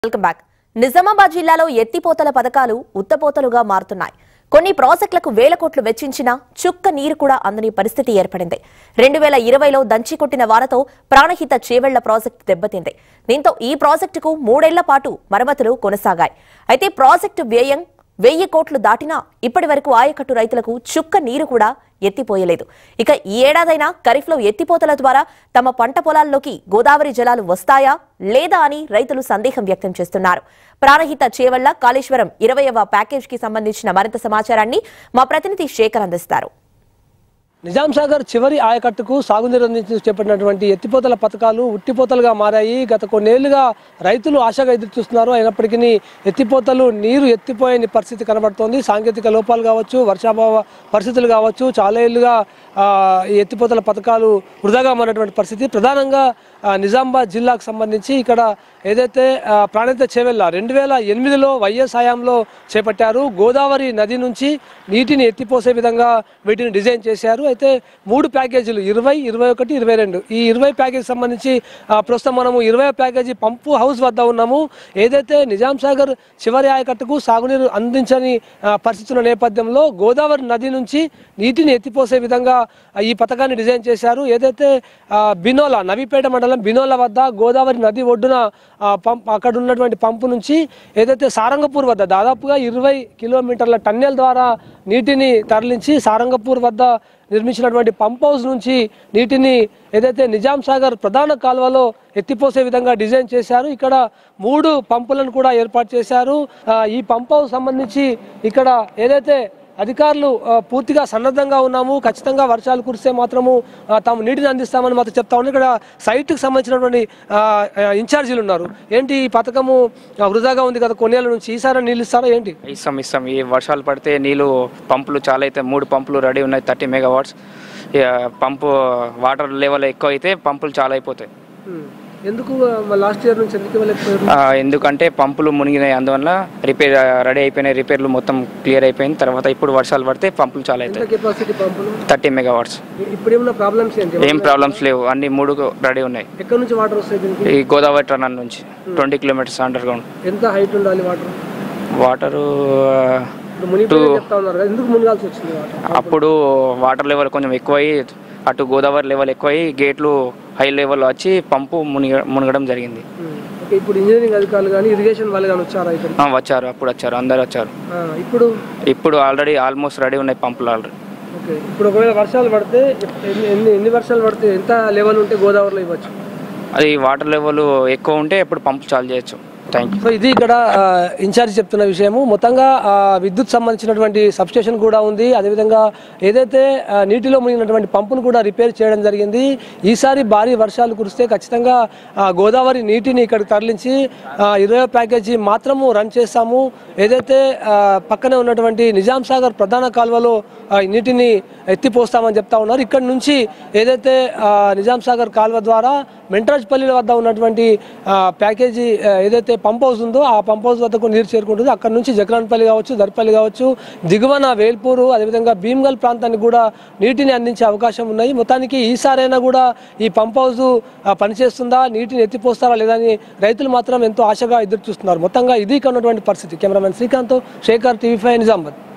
Welcome back. Nizamabad జిల్లాలో ఎత్తిపోతల పథకాలు ఉత్తపోతలుగా మారుతున్నాయి. కొన్ని ప్రాజెక్టులకు వేల కోట్లు వెచ్చించినా చుక్క నీరు కూడా అందని పరిస్థితి ఏర్పడింది. 2020లో దంచికొట్టిన వానతో ప్రాణహిత చేవెళ్ల ప్రాజెక్టు దెబ్బతింది. దీంతో ఈ ప్రాజెక్టుకు 3 ఏళ్ల పాటు మరమ్మతులు కొనసాగాయి. అయితే ప్రాజెక్టు వ్యయం 1000 కోట్లు దాటినా ఇప్పటి వరకు ఆయకట్టు రైతులకు చుక్క నీరు కూడా ఎత్తిపోయలేదు. ఇక ఈ ఏడాదైనా ఖరీఫ్లో ఎత్తిపోతల ద్వారా తమ పంట పొలాల్లోకి గోదావరి జలాలు వస్తాయా లేదా అని రైతులు సందేహం వ్యక్తం చేస్తున్నారు. ప్రాణహిత చేవళ్ల కాళేశ్వరం 20వ ప్యాకేజీకి సంబంధించిన మరింత సమాచారాన్ని మా ప్రతినిధి శేఖర్ అందిస్తారు. నిజాంసాగర్ చివరి ఆయకట్టుకు సాగునీరు అందించి చేపట్టినటువంటి ఎత్తిపోతల పథకాలు ఉట్టిపోతలుగా మారాయి. గత కొన్నేళ్లుగా రైతులు ఆశగా ఎదురుచూస్తున్నారు. అయినప్పటికీ ఎత్తిపోతలు నీరు ఎత్తిపోయని పరిస్థితి కనబడుతోంది. సాంకేతిక లోపాలు కావచ్చు, వర్షాభావ పరిస్థితులు కావచ్చు, చాలా ఏళ్లుగా ఈ ఎత్తిపోతల పథకాలు వృధాగా మారినటువంటి పరిస్థితి. ప్రధానంగా నిజామాబాద్ జిల్లాకు సంబంధించి ఇక్కడ ఏదైతే ప్రాణహిత చేవెళ్ల 2008లో వైఎస్ హయాంలో చేపట్టారు. గోదావరి నది నుంచి నీటిని ఎత్తిపోసే విధంగా వీటిని డిజైన్ చేశారు. అయితే 3 ప్యాకేజీలు 20, 21, 22 ఈ 20 ప్యాకేజీ సంబంధించి ప్రస్తుతం మనము 20వ ప్యాకేజీ పంపు హౌస్ వద్ద ఉన్నాము. ఏదైతే నిజాంసాగర్ చివరి ఆయకట్టుకు సాగునీరు అందించని పరిస్థితుల నేపథ్యంలో గోదావరి నది నుంచి నీటిని ఎత్తిపోసే విధంగా ఈ పథకాన్ని డిజైన్ చేశారు. ఏదైతే బినోలా నవీపేట మండలం బినోలా వద్ద గోదావరి నది ఒడ్డున అక్కడ ఉన్నటువంటి పంపు నుంచి ఏదైతే సారంగపూర్ వద్ద దాదాపుగా 20 కిలోమీటర్ల టన్నెల్ ద్వారా నీటిని తరలించి సారంగపూర్ వద్ద నిర్మించినటువంటి పంప్ హౌస్ నుంచి నీటిని ఏదైతే నిజాంసాగర్ ప్రధాన కాలువలో ఎత్తిపోసే విధంగా డిజైన్ చేశారు. ఇక్కడ 3 పంపులను కూడా ఏర్పాటు చేశారు. ఈ పంప్ హౌస్ సంబంధించి ఇక్కడ ఏదైతే అధికారులు పూర్తిగా సన్నద్ధంగా ఉన్నాము, ఖచ్చితంగా వర్షాలు కురిస్తే మాత్రము తాము నీటిని అందిస్తామని మాత్రం చెప్తా ఉన్నారు. ఇక్కడ సైట్కి సంబంధించినటువంటి ఇన్ఛార్జీలు ఉన్నారు. ఏంటి ఈ పథకము వృధాగా ఉంది కదా కొన్నేళ్ల నుంచి, ఈసారి నీళ్ళు ఇస్తారా ఏంటి? ఇస్తాం. ఈ వర్షాలు పడితే నీళ్ళు పంపులు చాలా అయితే 3 పంపులు రెడీ ఉన్నాయి. 30 మెగావాట్స్ పంపు వాటర్ లెవెల్ ఎక్కువ అయితే పంపులు చాలా అయిపోతాయి. ఎందుకు లాస్ట్ ఇయర్ నుంచి ఎందుకంటే పంపులు మునిగినాయి, అందువల్ల రిపేర్ రెడీ అయిపోయినాయి. రిపేర్లు మొత్తం క్లియర్ అయిపోయిన తర్వాత ఇప్పుడు వర్షాలు పడితే పంపులు చాలా అవుతాయి. 30 మెగావాట్స్. ఏం ప్రాబ్లమ్స్ లేవు, అన్ని 3 రెడీ ఉన్నాయి. ఎక్కడ నుంచి వాటర్ వస్తాయి? ఈ గోదావరి టనల్ నుంచి 20 కిలోమీటర్స్ అండర్ గ్రౌండ్. ఎంత హైట్ ఉండాలి వాటరు? అప్పుడు వాటర్ లెవెల్ కొంచెం ఎక్కువై అటు గోదావరి లెవెల్ ఎక్కువై గేట్లు హై లెవెల్ వచ్చి పంపు మునగడం జరిగింది. ఇప్పుడు ఇంజనీరింగ్ అధికారులు కానీ ఇరిగేషన్ వాళ్ళు కానీ వచ్చారు. అప్పుడు వచ్చారు, అందరు వచ్చారు. ఇప్పుడు ఆల్రెడీ ఆల్మోస్ట్ రెడీ ఉన్నాయి పంపులు ఆల్రెడీ. ఇప్పుడు ఒకవేళ వర్షాలు పడితే ఎన్ని వర్షాలు పడితే ఎంత లెవెల్ ఉంటే గోదావరిలో ఇవ్వచ్చు? అది వాటర్ లెవెల్ ఎక్కువ ఉంటే ఎప్పుడు పంపు చాలు చేయొచ్చు. సో ఇది ఇక్కడ ఇన్ఛార్జ్ చెప్తున్న విషయము. మొత్తంగా విద్యుత్ సంబంధించినటువంటి సబ్స్టేషన్ కూడా ఉంది. అదేవిధంగా ఏదైతే నీటిలో మునిగినటువంటి పంపును కూడా రిపేర్ చేయడం జరిగింది. ఈసారి భారీ వర్షాలు కురిస్తే ఖచ్చితంగా గోదావరి నీటిని ఇక్కడికి తరలించి 20వ ప్యాకేజీ మాత్రము రన్ చేస్తాము. ఏదైతే పక్కనే ఉన్నటువంటి నిజాంసాగర్ ప్రధాన కాలువలో నీటిని ఎత్తిపోస్తామని చెప్తా ఉన్నారు. ఇక్కడ నుంచి ఏదైతే నిజాంసాగర్ కాలువ ద్వారా మెంట్రాజ్పల్లి వద్ద ఉన్నటువంటి ప్యాకేజీ ఏదైతే పంప్ హౌస్ ఉందో ఆ పంప్ హౌస్ వద్దకు నీరు చేరుకుంటుంది. అక్కడ నుంచి జక్రాన్పల్లి కావచ్చు, దర్పల్లి కావచ్చు, దిగువన వేల్పూరు, అదేవిధంగా భీమ్గల్ ప్రాంతానికి కూడా నీటిని అందించే అవకాశం ఉన్నాయి. మొత్తానికి ఈసారైనా కూడా ఈ పంప్ హౌస్ పనిచేస్తుందా, నీటిని ఎత్తిపోస్తారా లేదని రైతులు మాత్రం ఎంతో ఆశగా ఎదురు చూస్తున్నారు. మొత్తంగా ఇది ఉన్నటువంటి పరిస్థితి. Cameraman Srikanth, Shekhar, TV5 Nizamabad.